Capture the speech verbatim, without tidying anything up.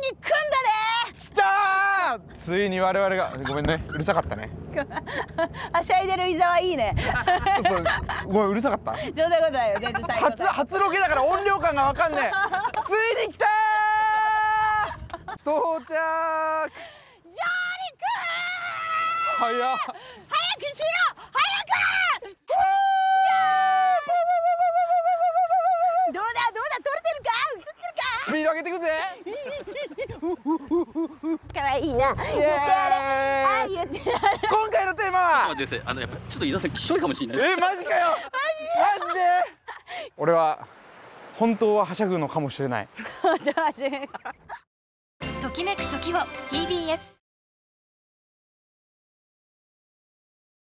に組んだね。 きたー。ついに我々が、ごめんね、うるさかったね。 はしゃいでる伊沢いいね。 ちょっとごめん、うるさかった。 そんなことないよ、全然最高初初ロケだから音量感がわかんねえ。ついに来たー。到着。 上陸。 早っ。 早くしろ。早く。どうだどうだ、撮れてるか、映ってるか。 スピード上げていくぜ。 かわいいな。言ってやれ。はい、言ってやれ。 今回のテーマは。 ですね、あのやっぱちょっと伊沢さんきしょいかもしれないです。 え、マジかよ。マジで。俺は本当ははしゃぐのかもしれない。 ときめく時を ティービーエス